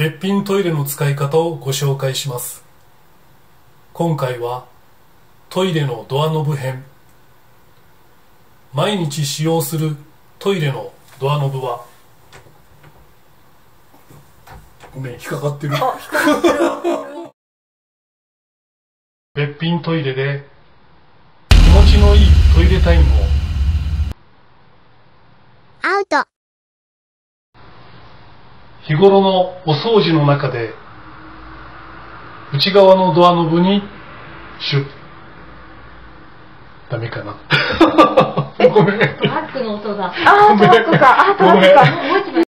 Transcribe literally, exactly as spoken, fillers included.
べっぴんトイレの使い方をご紹介します。今回はトイレのドアノブ編。毎日使用するトイレのドアノブは、ごめん、引っかかってる。あ、引っかかってる。べっぴんトイレで気持ちのいいトイレタイムを。 アウト。 日頃のお掃除の中で内側のドアノブにシュッ。ダメかな。ごめん。 トラックの音が。 ああ、トラックか。あ、トラックか。